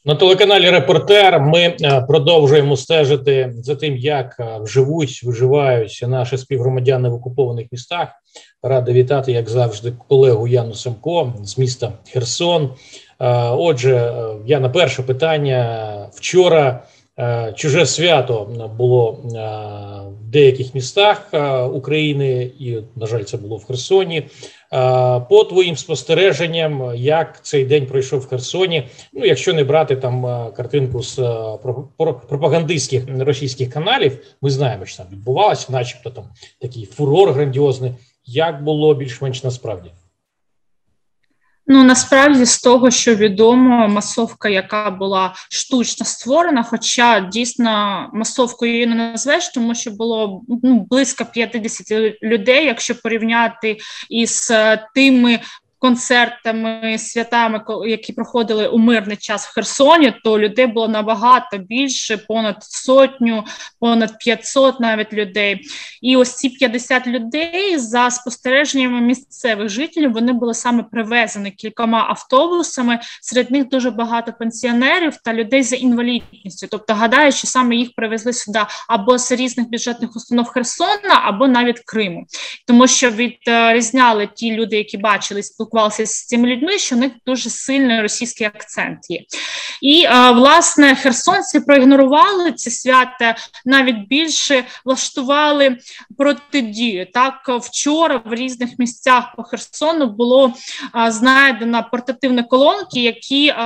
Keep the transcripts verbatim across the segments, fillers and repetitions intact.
На телеканалі «Репортер» ми продовжуємо стежити за тим, як живуть, виживають наші співгромадяни в окупованих містах. Рада вітати, як завжди, колегу Яну Семко з міста Херсон. Отже, Яна, перше питання. Вчора чуже свято було в деяких містах України і, на жаль, це було в Херсоні. По твоїм спостереженням, як цей день пройшов в Херсоні, ну, якщо не брати там картинку з пропагандистських російських каналів, ми знаємо, що там відбувалося, начебто там такий фурор грандіозний. Як було більш-менш насправді? Ну, насправді, з того, що відомо, масовка, яка була штучно створена, хоча дійсно масовкою її не назвеш, тому що було ну, близько п'ятдесят людей, якщо порівняти із тими концертами, святами, які проходили у мирний час в Херсоні, то людей було набагато більше, понад сотню, понад п'ятсот навіть людей. І ось ці п'ятдесят людей, за спостереженнями місцевих жителів, вони були саме привезені кількома автобусами, серед них дуже багато пенсіонерів та людей за інвалідністю. Тобто, гадаю, що саме їх привезли сюди або з різних бюджетних установ Херсона, або навіть Криму. Тому що відрізняли ті люди, які бачили, спілкувалися з цими людьми, що у них дуже сильний російський акцент є. І, власне, херсонці проігнорували це свято, навіть більше влаштували протидію. Так, вчора в різних місцях по Херсону було знайдено портативні колонки, які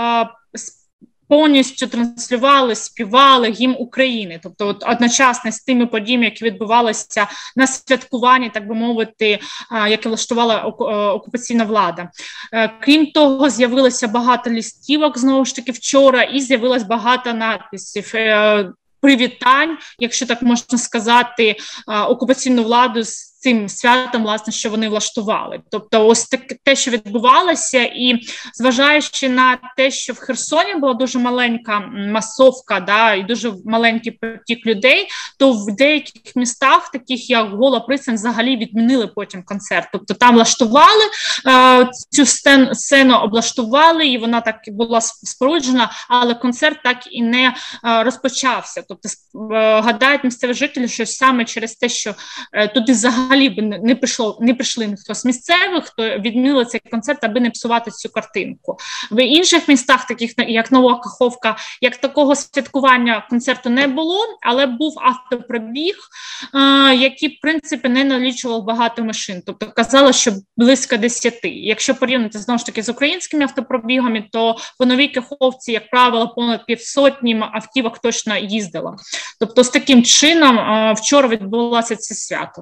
повністю транслювали, співали гімн України. Тобто от, одночасно з тими подіями, які відбувалися на святкуванні, так би мовити, яке влаштувала окупаційна влада. Крім того, з'явилося багато листівок, знову ж таки, вчора, і з'явилось багато надписів, привітань, якщо так можна сказати, окупаційну владу з цим святом, власне, що вони влаштували. Тобто ось так, те, що відбувалося, і зважаючи на те, що в Херсоні була дуже маленька масовка, да, і дуже маленький потік людей, то в деяких містах, таких як Гола Присань, взагалі відмінили потім концерт. Тобто там влаштували е, цю сцену, сцену облаштували, і вона так і була споруджена, але концерт так і не е, розпочався. Тобто е, гадають місцеві жителі, що саме через те, що е, туди взагалі взагалі б не прийшло, не прийшли ніхто з місцевих, хто відмінили цей концерт, аби не псувати цю картинку. В інших містах, таких як Нова Каховка, як такого святкування концерту не було, але був автопробіг, е, який, в принципі, не налічував багато машин. Тобто казали, що близько десяти. Якщо порівняти, знову ж таки, з українськими автопробігами, то по Новій Каховці, як правило, понад півсотні автівок точно їздило. Тобто з таким чином е, вчора відбулося це свято.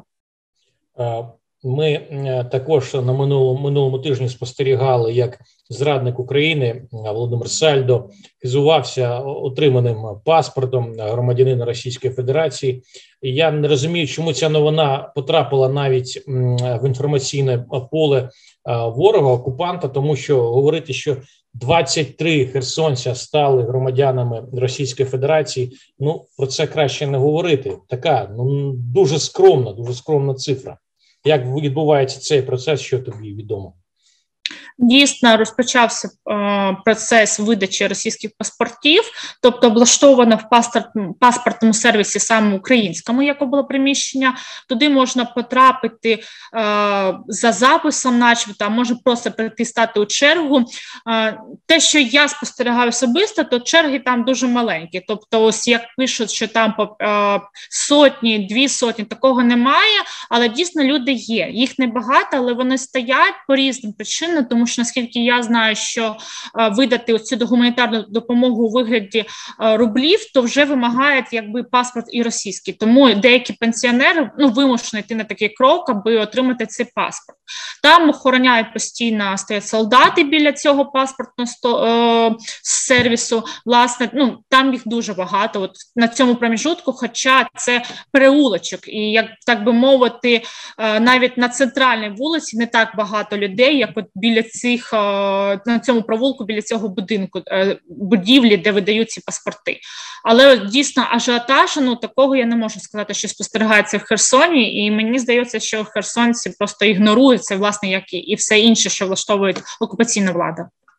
Ми також на минулому, минулому тижні спостерігали, як зрадник України Володимир Сальдо хизувався отриманим паспортом громадянина Російської Федерації. І я не розумію, чому ця новина потрапила навіть в інформаційне поле ворога, окупанта, тому що говорити, що двадцять три херсонця стали громадянами Російської Федерації, ну, про це краще не говорити. Така, ну, дуже скромна, дуже скромна цифра. Як відбувається цей процес, що тобі відомо? Дійсно, розпочався е, процес видачі російських паспортів, тобто облаштовано в паспорт, паспортному сервісі саме українському, яке було приміщення. Туди можна потрапити е, за записом, начебто, а може просто прийти стати у чергу. Е, те, що я спостерігаю особисто, то черги там дуже маленькі. Тобто, ось як пишуть, що там по е, сотні, дві сотні, такого немає, але дійсно люди є. Їх небагато, але вони стоять по різним причинам, тому що, наскільки я знаю, що е, видати оцю гуманітарну допомогу у вигляді е, рублів, то вже вимагають якби паспорт і російський. Тому деякі пенсіонери ну, вимушені йти на такий крок, аби отримати цей паспорт. Там охороняють постійно, стоять солдати біля цього паспортного сто, е, сервісу. Власне, ну, там їх дуже багато от, на цьому проміжутку, хоча це переулочок. І, як так би мовити, е, навіть на центральній вулиці не так багато людей, як от біля цих, на цьому провулку, біля цього будинку, будівлі, де видають ці паспорти. Але дійсно ажіотажу, ну, такого я не можу сказати, що спостерігається в Херсоні, і мені здається, що херсонці просто ігнорують це, власне, як і все інше, що влаштовує окупаційна влада.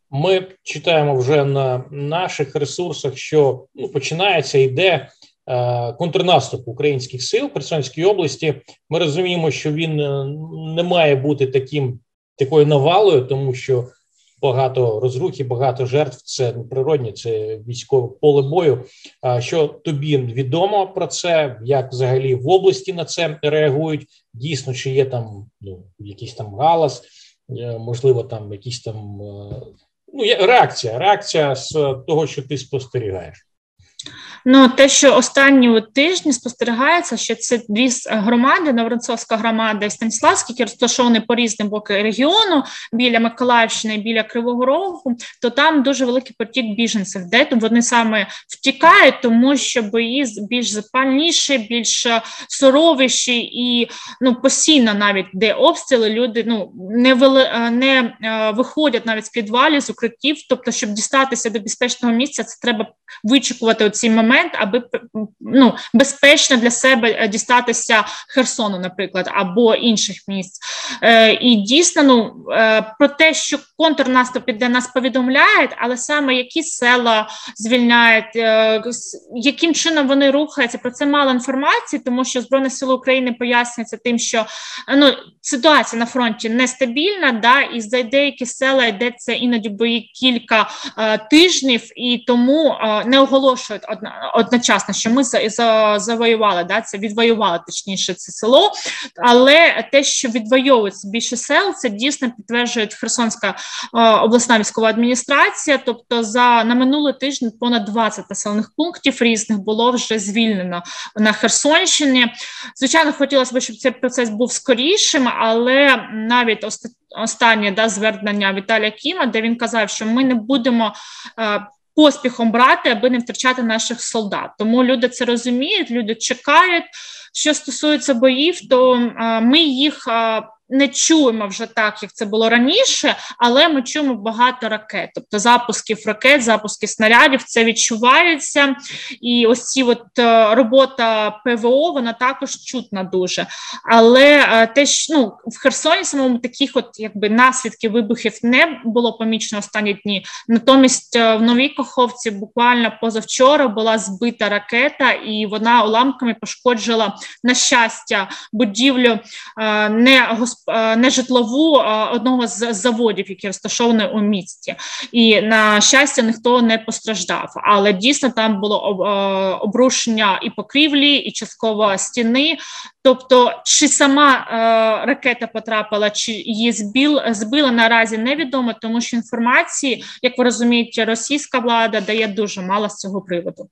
Ми читаємо вже на наших ресурсах, що ну, починається, йде е, контрнаступ українських сил в Херсонській області. Ми розуміємо, що він не має бути таким, такою навалою, тому що багато розрухи, багато жертв – це природні, це військове поле бою. А що тобі відомо про це? Як взагалі в області на це реагують? Дійсно, чи є там ну, якийсь там галас, можливо, там якісь там ну, реакція, реакція з того, що ти спостерігаєш? Ну, те, що останні тижні спостерігається, що це дві громади, Нововоронцовська громада і Станіславська, які розташовані по різним боки регіону, біля Миколаївщини, біля Кривого Рогу, то там дуже великий потік біженців, де вони саме втікають, тому що бої більш запальніші, більш суровіші і ну, постійно навіть, де обстріли, люди ну, не, вели, не виходять навіть з підвалів, з укриттів, тобто, щоб дістатися до безпечного місця, це треба вичікувати цей момент, аби ну, безпечно для себе дістатися Херсону, наприклад, або інших місць. Е, і дійсно, ну, е, про те, що контрнаступ іде, нас повідомляють, але саме які села звільняють, е, яким чином вони рухаються, про це мало інформації, тому що Збройні Сили України пояснюються тим, що ну, ситуація на фронті нестабільна, да, і за деякі села йдеться іноді бої кілька е, тижнів, і тому е, не оголошують одна, одночасно, що ми за, за, завоювали, да, це відвоювали, точніше, це село, але те, що відвоюється більше сел, це дійсно підтверджує Херсонська е, обласна військова адміністрація, тобто за, на минулий тиждень понад двадцять населених пунктів різних було вже звільнено на Херсонщині. Звичайно, хотілося б, щоб цей процес був скорішим, але навіть оста, останнє да, звернення Віталія Кіма, де він казав, що ми не будемо е, поспіхом брати, аби не втрачати наших солдат. Тому люди це розуміють, люди чекають. Що стосується боїв, то е, ми їх е, не чуємо вже так, як це було раніше, але ми чуємо багато ракет. Тобто запусків ракет, запусків снарядів, це відчувається. І ось ці от е, робота ПВО, вона також чутна дуже. Але е, те, що, ну, в Херсоні самому таких от, якби, наслідків вибухів не було помічено останні дні. Натомість е, в Новій Каховці буквально позавчора була збита ракета, і вона уламками пошкоджила, на щастя, будівлю е, не господарства, не житлову одного з заводів, які розташовані у місті. І, на щастя, ніхто не постраждав. Але дійсно там було обрушення і покрівлі, і частково стіни. Тобто, чи сама е, ракета потрапила, чи її збіл, збила, наразі невідомо, тому що інформації, як ви розумієте, російська влада дає дуже мало з цього приводу.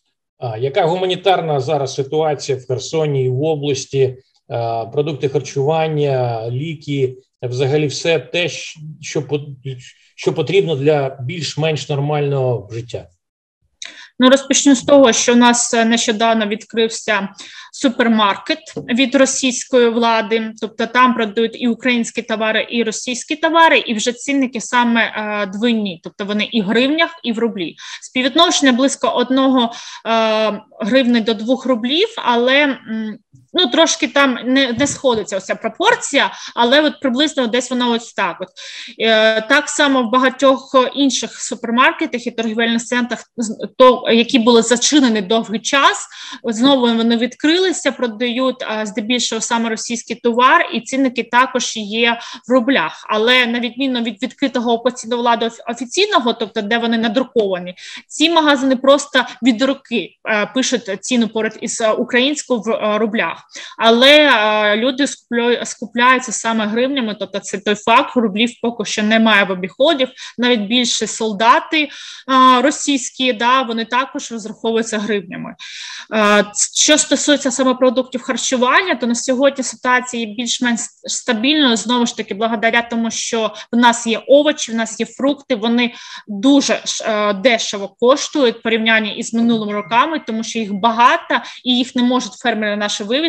А яка гуманітарна зараз ситуація в Херсоні і в області? Продукти харчування, ліки, взагалі все те, що, що потрібно для більш-менш нормального життя? Ну, розпочну з того, що у нас нещодавно відкрився супермаркет від російської влади, тобто там продають і українські товари, і російські товари, і вже цінники саме е, двійні, тобто вони і в гривнях, і в рублі. Співвідношення близько одного е, гривни до двох рублів, але м, ну, трошки там не, не сходиться оця пропорція, але от приблизно десь вона ось так. От. Е, так само в багатьох інших супермаркетах і торгівельних центрах, то, які були зачинені довгий час, от знову вони відкрилися, продають а, здебільшого саме російський товар, і цінники також є в рублях. Але на відміну від відкритого окупаційного влади офіційного, тобто де вони надруковані, ці магазини просто від руки а, пишуть ціну поряд із українською в а, рублях. Але а, люди скуплю, скупляються саме гривнями, тобто це той факт, рублів поки що немає в обіходів, навіть більше солдати а, російські, да, вони також розраховуються гривнями. А, що стосується саме продуктів харчування, то на сьогодні ситуація є більш-менш стабільною, знову ж таки, благодаря тому, що в нас є овочі, в нас є фрукти, вони дуже а, дешево коштують в порівнянні із минулими роками, тому що їх багато, і їх не можуть фермери наші вивезти,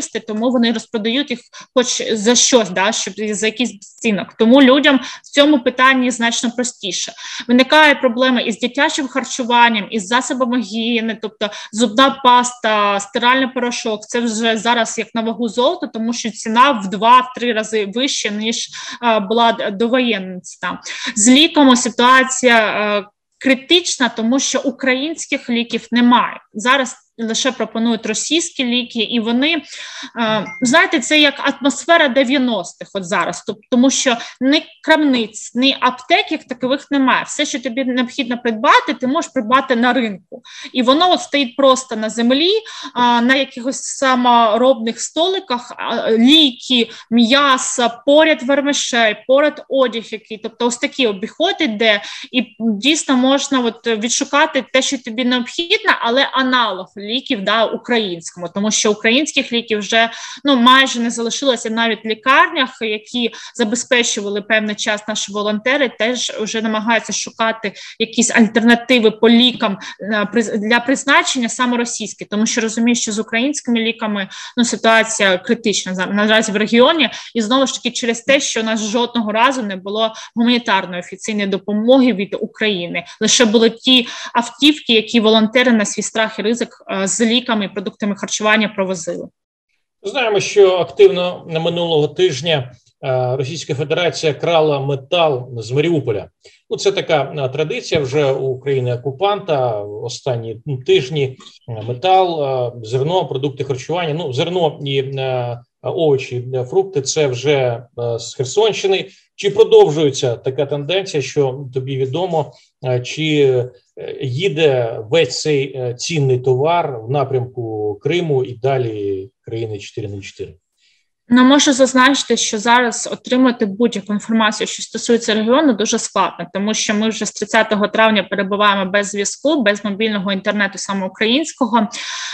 монополісти, тому вони розпродають їх хоч за щось, да, щоб за якийсь цінок. Тому людям в цьому питанні значно простіше. Виникає проблема із дитячим харчуванням, із засобами гігієни, тобто зубна паста, стиральний порошок. Це вже зараз як на вагу золота, тому що ціна в два-три рази вища, ніж а, була довоєнна ціна. З ліками ситуація а, критична, тому що українських ліків немає. Зараз лише пропонують російські ліки, і вони, знаєте, це як атмосфера дев'яностих от зараз, тому що ні крамниць, ні аптек як такових немає. Все, що тобі необхідно придбати, ти можеш придбати на ринку. І воно от стоїть просто на землі, на якихось саморобних столиках, ліки, м'ясо, поряд вермишель, поряд одяг який. Тобто ось такий обіход іде, і дійсно можна от відшукати те, що тобі необхідно, але аналог ліків, да, українському, тому що українських ліків вже ну, майже не залишилося навіть в лікарнях, які забезпечували певний час наші волонтери, теж вже намагаються шукати якісь альтернативи по лікам для призначення саме російські, тому що розуміють, що з українськими ліками ну, ситуація критична наразі в регіоні, і знову ж таки через те, що у нас жодного разу не було гуманітарної офіційної допомоги від України. Лише були ті автівки, які волонтери на свій страх і ризик з ліками і продуктами харчування провозили. Знаємо, що активно на минулого тижня Російська Федерація крала метал з Маріуполя. Ну, це така традиція вже у країни-окупанта. Останні тижні метал, зерно, продукти харчування. Ну, зерно і овочі, фрукти – це вже з Херсонщини. Чи продовжується така тенденція, що тобі відомо, чи їде весь цей цінний товар в напрямку Криму і далі країни чотири нуль чотири? Ну, можу зазначити, що зараз отримати будь-яку інформацію, що стосується регіону, дуже складно, тому що ми вже з тридцятого травня перебуваємо без зв'язку, без мобільного інтернету саме українського.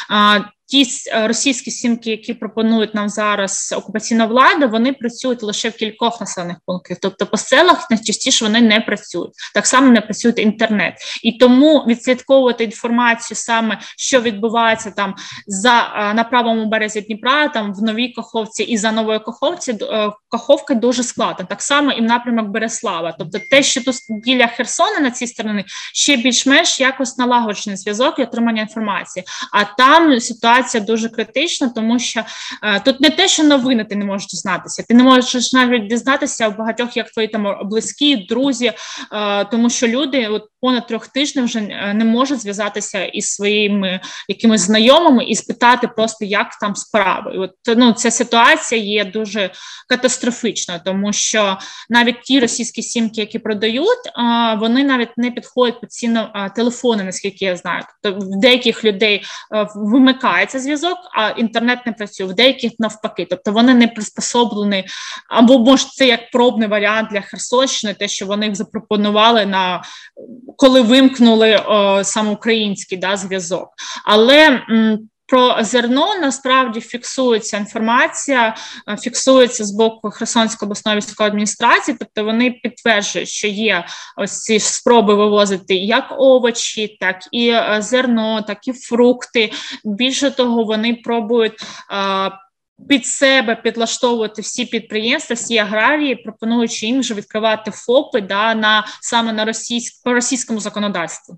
Ті російські сімки, які пропонують нам зараз окупаційна влада, вони працюють лише в кількох населених пунктах. Тобто по селах найчастіше вони не працюють. Так само не працює інтернет. І тому відслідковувати інформацію саме, що відбувається там за, на правому березі Дніпра, там в Новій Каховці і за Новою Каховці, Каховка дуже складно. Так само і в напрямок Береслава. Тобто те, що тут біля Херсона на цій стороні, ще більш-менш якось налагоджений зв'язок і отримання інформації. А там ситуація Ситуація дуже критична, тому що е, тут не те, що новини ти не можеш дізнатися, ти не можеш навіть дізнатися у багатьох, як твої там близькі, друзі, е, тому що люди от понад трьох тижнів вже не можуть зв'язатися із своїми якимись знайомими і спитати просто, як там справи. І от, ну, ця ситуація є дуже катастрофічною, тому що навіть ті російські сімки, які продають, е, вони навіть не підходять по ціну е, телефони, наскільки я знаю. Тобто в деяких людей е, вимикає це зв'язок, а інтернет не працює, в деяких навпаки. Тобто вони не приспособлені, або може це як пробний варіант для Херсонщини, те, що вони запропонували, на коли вимкнули о, саме український да, зв'язок. Але м, про зерно насправді фіксується інформація, фіксується з боку Херсонської обласної військової адміністрації, тобто вони підтверджують, що є ось ці спроби вивозити як овочі, так і зерно, так і фрукти. Більше того, вони пробують а, під себе підлаштовувати всі підприємства, всі аграрії, пропонуючи їм вже відкривати ФОПи да, на, саме на російськ, по російському законодавству.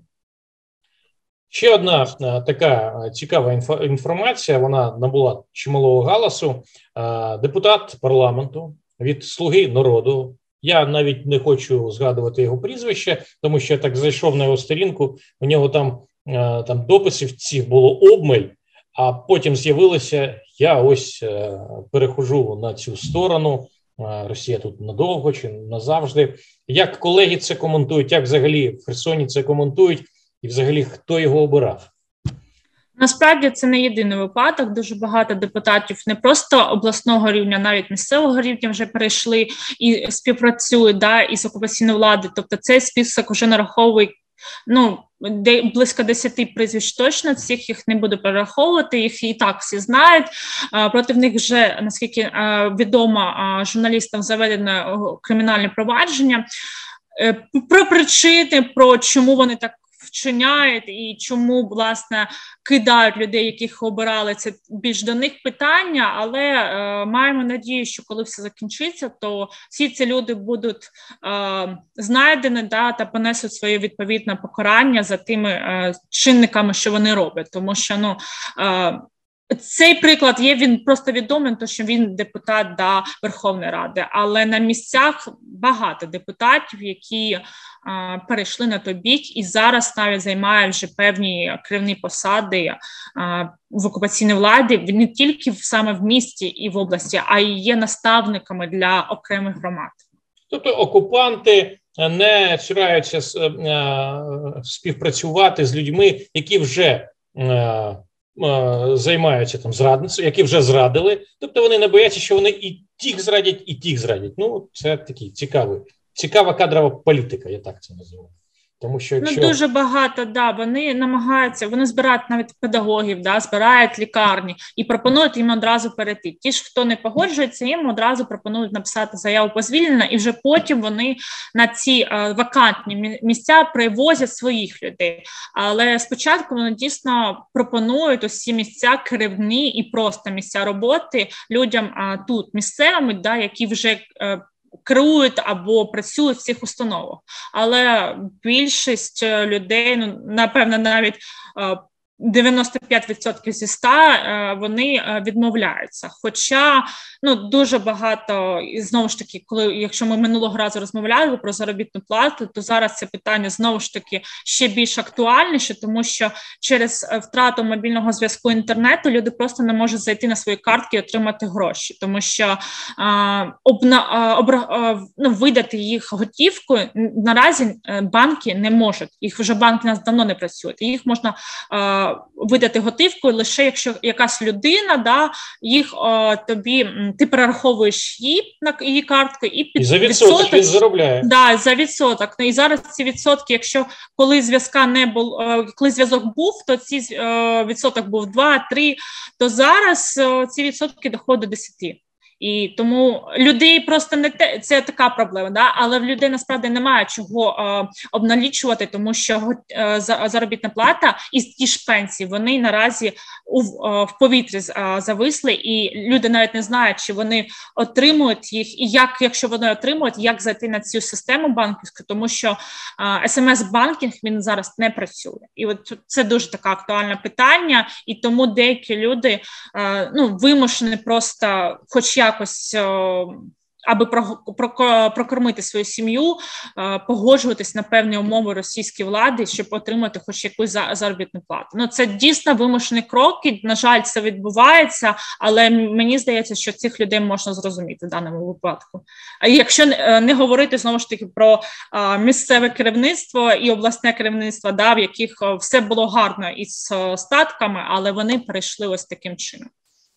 Ще одна а, така цікава інфо, інформація, вона набула чималого галасу. А, депутат парламенту від «Слуги народу», я навіть не хочу згадувати його прізвище, тому що я так зайшов на його сторінку, у нього там, а, там дописів цих було обмаль, а потім з'явилося, я ось а, перехожу на цю сторону, а, Росія тут надовго чи назавжди. Як колеги це коментують, як взагалі в Херсоні це коментують, і взагалі, хто його обирав? Насправді це не єдиний випадок. Дуже багато депутатів не просто обласного рівня, навіть місцевого рівня вже перейшли і співпрацюють да, із окупаційною владою. Тобто цей список вже нараховує ну, де, близько десяти прізвищ точно, всіх їх не буду перераховувати, їх і так всі знають. А, проти них вже, наскільки а, відомо, а, журналістам заведено кримінальне провадження. Про причини, про чому вони так вчиняють і чому, власне, кидають людей, яких обирали, це більш до них питання, але е, маємо надію, що коли все закінчиться, то всі ці люди будуть е, знайдені, да, та понесуть своє відповідне покарання за тими е, чинниками, що вони роблять, тому що, ну, е, цей приклад є, він просто відомий, тому що він депутат до Верховної Ради, але на місцях багато депутатів, які а, перейшли на той бік і зараз навіть займають вже певні керівні посади а, в окупаційній владі, не тільки в, саме в місті і в області, а й є наставниками для окремих громад. Тобто окупанти не цураються співпрацювати з людьми, які вже займаються там зрадництвом, які вже зрадили, тобто вони не бояться, що вони і тих зрадять, і тих зрадять. Ну, це такий цікавий, цікава кадрова політика, я так це називаю. Тому що якщо... Ну, дуже багато, да, вони намагаються, вони збирають навіть педагогів, да, збирають лікарні і пропонують їм одразу перейти. Ті ж, хто не погоджується, їм одразу пропонують написати заяву про звільнення, і вже потім вони на ці е, вакантні місця привозять своїх людей. Але спочатку вони дійсно пропонують усі місця керівні і просто місця роботи людям е, тут місцевим, да, які вже е, керують або працюють в цих установах. Але більшість людей, ну, напевно, навіть дев'яносто п'ять відсотків зі ста вони відмовляються. Хоча, ну, дуже багато, і знову ж таки, коли, якщо ми минулого разу розмовляли про заробітну плату, то зараз це питання знову ж таки ще більш актуальніше, тому що через втрату мобільного зв'язку інтернету люди просто не можуть зайти на свої картки і отримати гроші, тому що а, обна, обра, а, ну, видати їх готівкою наразі банки не можуть. Їх вже банки нас давно не працюють. Їх можна а, видати готівкою лише якщо якась людина, да, їх о, тобі, ти перераховуєш її на її картку і під і за відсоток, відсоток він заробляє. Да, за відсоток. Ну, і зараз ці відсотки, якщо коли зв'язка не було, коли зв'язок був, то ці о, відсоток був два-три, то зараз о, ці відсотки доходять до десяти. І тому людей просто не те, це така проблема, да? Але в людей насправді немає чого е, обналічувати, тому що е, заробітна плата і ті ж пенсії, вони наразі у, е, в повітрі е, зависли, і люди навіть не знають, чи вони отримують їх, і як, якщо вони отримують, як зайти на цю систему банківську, тому що е, ес ем ес-банкінг, він зараз не працює. І от це дуже таке актуальне питання, і тому деякі люди е, ну, вимушені просто, хоч я якось, аби прокормити свою сім'ю, погоджуватись на певні умови російської влади, щоб отримати хоч якусь заробітну плату. Ну, це дійсно вимушені кроки, на жаль, це відбувається, але мені здається, що цих людей можна зрозуміти в даному випадку. А якщо не говорити, знову ж таки, про місцеве керівництво і обласне керівництво, да, в яких все було гарно із статками, але вони перейшли ось таким чином.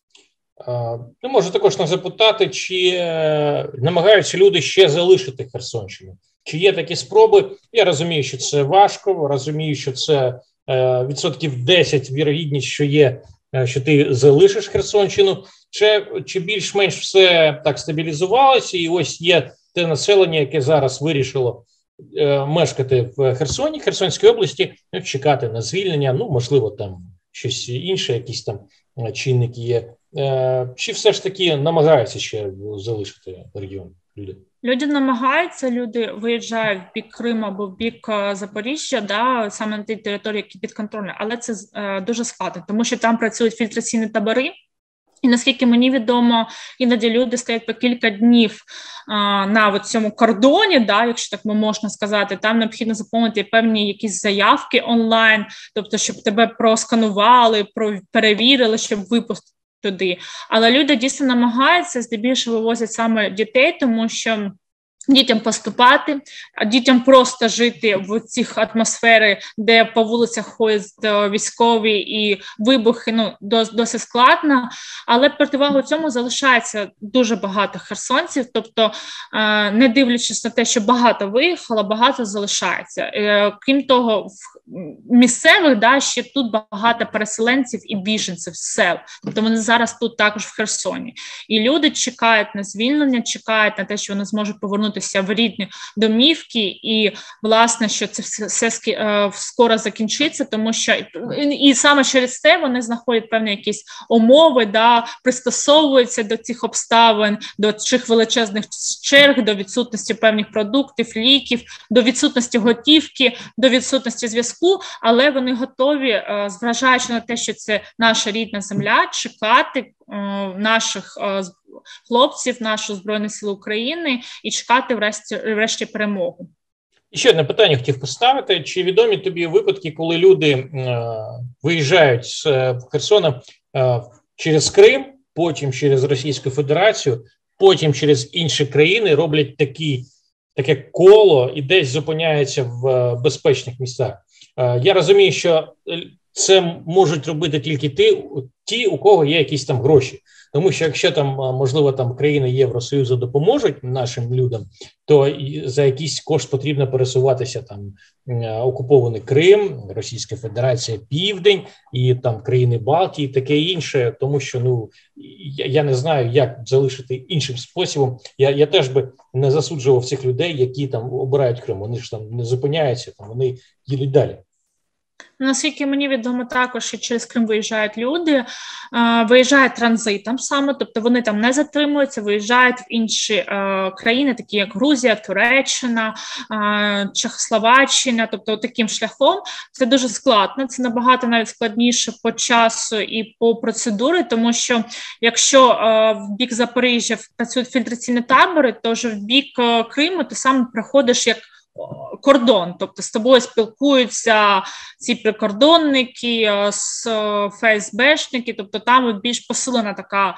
Ну, можу також нас запитати, чи намагаються люди ще залишити Херсонщину? Чи є такі спроби? Я розумію, що це важко, розумію, що це відсотків десять вірогідність, що є, що ти залишиш Херсонщину. Чи, чи більш-менш все так стабілізувалося, і ось є те населення, яке зараз вирішило мешкати в Херсоні, Херсонській області, чекати на звільнення, ну, можливо, там щось інше, якісь там чинники є. Чи все ж таки намагаються ще залишити регіон люди? Люди намагаються, люди виїжджають в бік Криму або в бік Запоріжжя, да, саме на ті території, які підконтрольні, але це е, дуже складно, тому що там працюють фільтраційні табори. І наскільки мені відомо, іноді люди стоять по кілька днів а, на цьому кордоні, да, якщо так можна сказати, там необхідно заповнити певні якісь заявки онлайн, тобто, щоб тебе просканували, перевірили, щоб випустити туди. Але люди дійсно намагаються, здебільшого вивозять саме дітей, тому що дітям поступати, дітям просто жити в цих атмосфері, де по вулицях ходять військові і вибухи, ну, досить складно. Але противагу цьому залишається дуже багато херсонців, тобто не дивлячись на те, що багато виїхало, багато залишається. Крім того, в місцевих, да, ще тут багато переселенців і біженців з сел, тобто вони зараз тут також в Херсоні. І люди чекають на звільнення, чекають на те, що вони зможуть повернутися повернутися в рідні домівки, і, власне, що це все, все скоро закінчиться, тому що і саме через це вони знаходять певні якісь умови, да, пристосовуються до цих обставин, до цих величезних черг, до відсутності певних продуктів, ліків, до відсутності готівки, до відсутності зв'язку, але вони готові, зважаючи на те, що це наша рідна земля, чекати наших хлопців, наших Збройних сил України і чекати врешті, врешті перемогу. І ще одне питання хотів поставити. Чи відомі тобі випадки, коли люди е, виїжджають з е, Херсона е, через Крим, потім через Російську Федерацію, потім через інші країни, роблять такі, таке коло і десь зупиняються в е, безпечних місцях? Е, я розумію, що це можуть робити тільки ті, ті, у кого є якісь там гроші. Тому що якщо там, можливо, там країни Євросоюзу допоможуть нашим людям, то за якийсь кошт потрібно пересуватися там окупований Крим, Російська Федерація, Південь і там країни Балтії, таке інше. Тому що, ну, я, я не знаю, як залишити іншим способом. Я, я теж би не засуджував цих людей, які там обирають Крим. Вони ж там не зупиняються, там вони їдуть далі. Наскільки мені відомо, також що через Крим виїжджають люди, виїжджають транзитом саме, тобто вони там не затримуються, виїжджають в інші країни, такі як Грузія, Туреччина, Чехословаччина, тобто таким шляхом. Це дуже складно, це набагато навіть складніше по часу і по процедурі, тому що якщо в бік Запоріжжя працюють фільтраційні табори, то вже в бік Криму ти сам проходиш як кордон, тобто з тобою спілкуються ці прикордонники, з ФСБшники, тобто там більш посилена така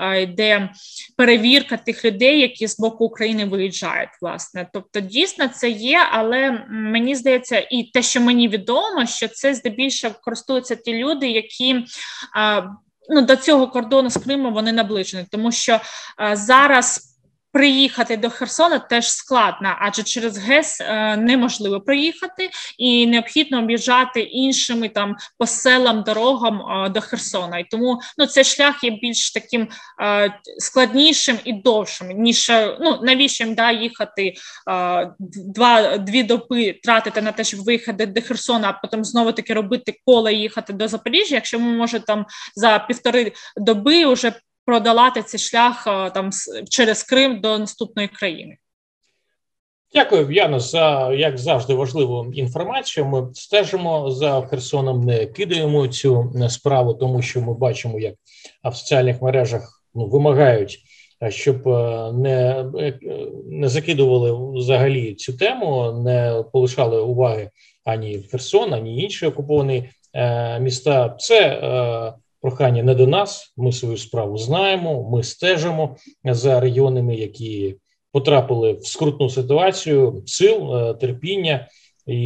йде перевірка тих людей, які з боку України виїжджають, власне. Тобто дійсно це є, але мені здається, і те, що мені відомо, що це здебільшого користуються ті люди, які ну, до цього кордону з Кримом вони наближені, тому що зараз приїхати до Херсона теж складно, адже через ГЕС е, неможливо приїхати і необхідно об'їжджати іншими там по селам, дорогам е, до Херсона. І тому ну, цей шлях є більш таким е, складнішим і довшим, ніж ну, навіщо їм да, їхати е, два, дві доби, тратити на те, щоб виїхати до Херсона, а потім знову-таки робити коло і їхати до Запоріжжя, якщо ми можемо там за півтори доби вже продолати цей шлях там через Крим до наступної країни. Дякую, Яно, за, як завжди, важливу інформацію. Ми стежимо за Херсоном, не кидаємо цю справу, тому що ми бачимо, як в соціальних мережах ну, вимагають, щоб не, не закидували взагалі цю тему, не полишали уваги ані Херсон, ані інші окуповані е, міста. Це е, прохання не до нас, ми свою справу знаємо, ми стежимо за регіонами, які потрапили в скрутну ситуацію, сил, терпіння, і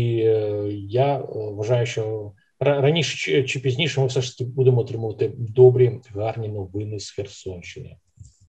я вважаю, що раніше чи пізніше ми все ж таки будемо отримувати добрі, гарні новини з Херсонщини.